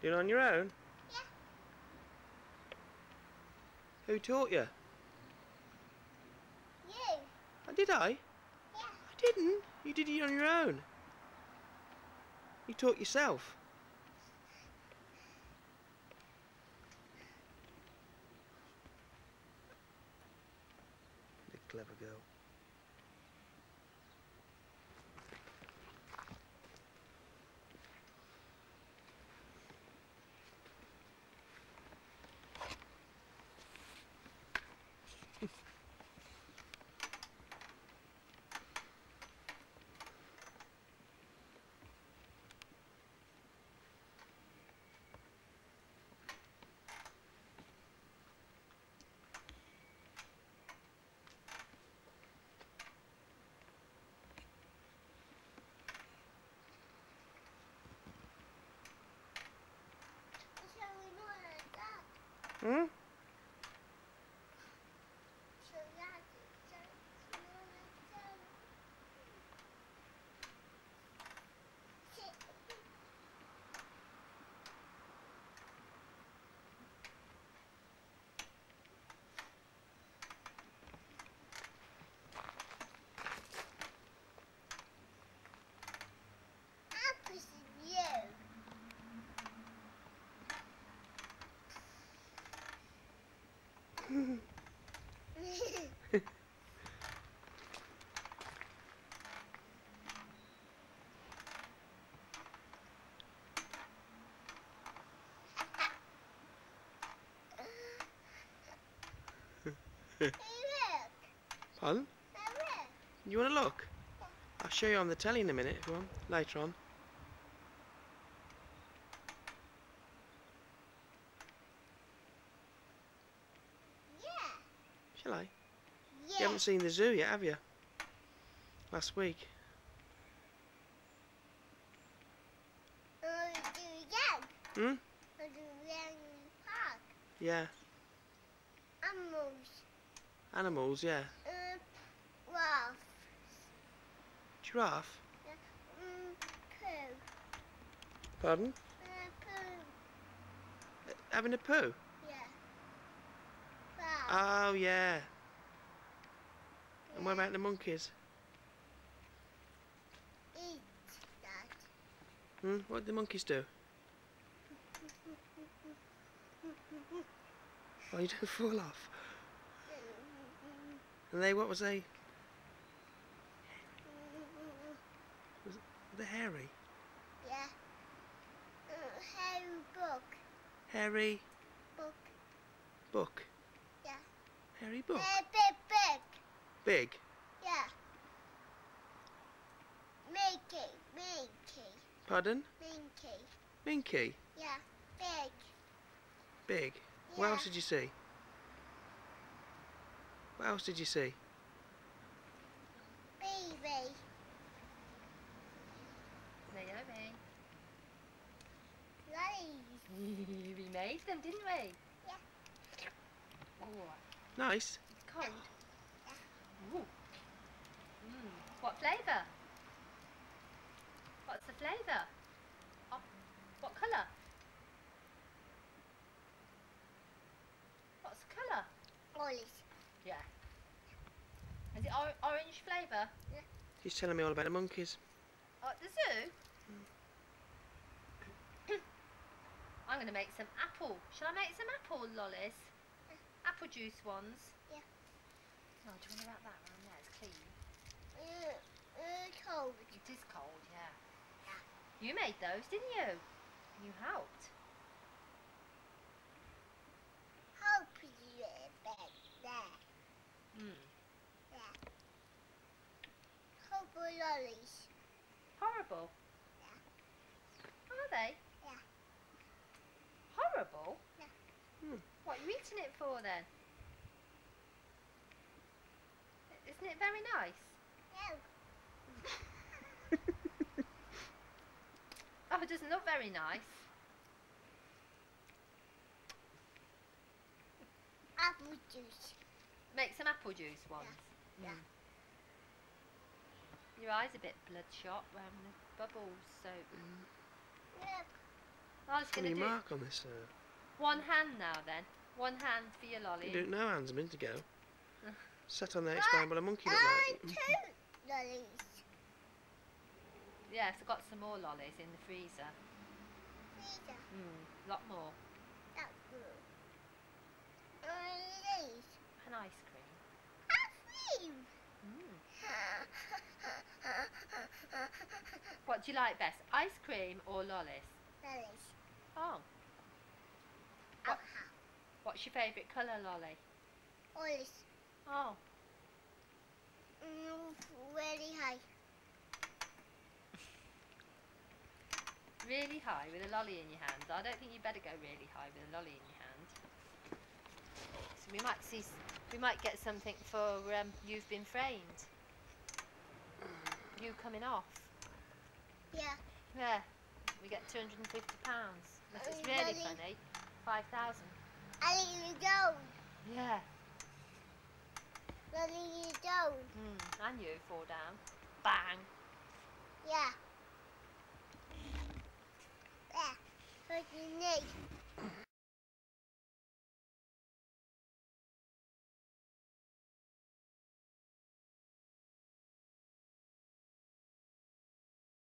Doing it on your own? Yeah. Who taught you? You. Oh, did I? Yeah. I didn't. You did it on your own. You taught yourself. The clever girl. Shall we not like that? Hmm? Shall we not like that? Sit. I'll push you. Hey, look. Pardon? Hey, look. You want to look? I'll show you on the telly in a minute if you want. Later on. Yeah. Shall I? Yeah. You haven't seen the zoo yet, have you? Last week. Do young. Hmm? Do young park. Yeah. Animals. Animals, yeah. Wolf. Giraffe? Yeah. Poo. Pardon? Poo. Having a poo? Yeah. Wow. Oh, yeah. And what about the monkeys? Eat that. Hmm? What did the monkeys do? Oh, you don't fall off. And they, what was they? Was they hairy? Yeah. Harry book. Hairy Book. book. Yeah. Hairy book. Big. Big. Yeah. Minky. Pardon? Minky. Minky. Yeah. Big. Big. Yeah. What else did you see? What else did you see? Baby. Naomi. Lollies. We made them, didn't we? Yeah. Oh, Nice. it's cold. Yeah. Ooh. What flavour? What's the flavour? Oh, what colour? What's the colour? Lollies. Yeah. Is it orange flavour? He's telling me all about the monkeys. Oh, at the zoo? I'm going to make some apple. Shall I make some apple lollies? Apple juice ones? Yeah. Oh, do you want to wrap that around there? It's clean. Cold. It is cold, yeah. You made those, didn't you? You helped. How pretty back there. Yeah. Couple lollies. Horrible. Yeah. Are they? Yeah. Horrible? Yeah. What are you eating it for then? Isn't it very nice? No. Oh, it doesn't look very nice. Apple juice. Make some apple juice ones. Yeah. Your eye's a bit bloodshot around the bubbles, so... Look. I was going Funny to do mark on this. one hand now then. One hand for your lolly. You don't know hands a minute ago. Sat on there But explained what a monkey looked like. two lollies. Yes, I've got some more lollies in the freezer. Freezer. A lot more. That's good. Lollies. And ice cream. Ice cream. What do you like best? Ice cream or lollies? Lollies. Oh. What, what's your favourite colour, lolly? Lollies. Oh. Really high. Really high with a lolly in your hand. I don't think you better go really high with a lolly in your hand. So we might get something for You've Been Framed. You coming off. Yeah. Yeah. We get £250. If it's really Lolly. funny, 5,000. Lolly, you don't. Yeah. Lolly, you don't. And you fall down. Bang.